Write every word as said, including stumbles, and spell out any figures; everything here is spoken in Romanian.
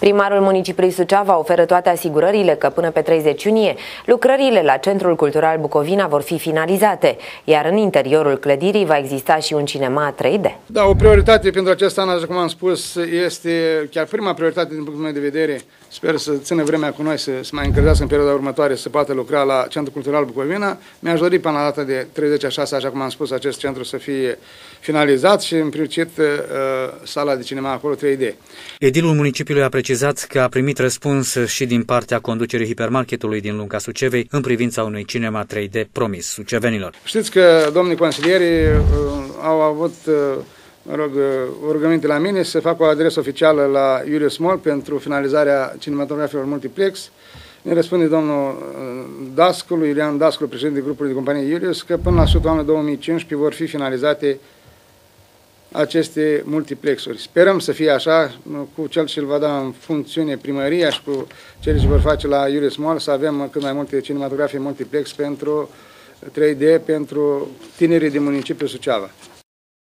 Primarul municipiului Suceava oferă toate asigurările că până pe treizeci iunie lucrările la Centrul Cultural Bucovina vor fi finalizate, iar în interiorul clădirii va exista și un cinema trei D. Da, o prioritate pentru acest an, așa cum am spus, este chiar prima prioritate din punctul meu de vedere. Sper să țină vremea cu noi, să se mai încălzească în perioada următoare, să poată lucra la Centrul Cultural Bucovina. Mi-aș dori până la data de treizeci a șasea, așa cum am spus, acest centru să fie finalizat și în principiu sala de cinema acolo trei D. Edilul municipiului a precizat că a primit răspuns și din partea conducerii hipermarketului din Lunca Sucevei în privința unui cinema trei D promis sucevenilor. Știți că domnii consilieri uh, au avut uh, mă rog, o rugăminte la mine să fac o adresă oficială la Julius Mall pentru finalizarea cinematografiilor multiplex. Ne răspunde domnul Dascălu, Iulian Dascălu, președinte grupului de companie Julius, că până la sfârșitul anului două mii cincisprezece vor fi finalizate aceste multiplexuri. Sperăm să fie așa, cu cel ce îl va da în funcțiune primăria și cu cele ce vor face la Julius Mall, să avem cât mai multe cinematografii multiplex pentru trei D pentru tinerii din municipiul Suceava.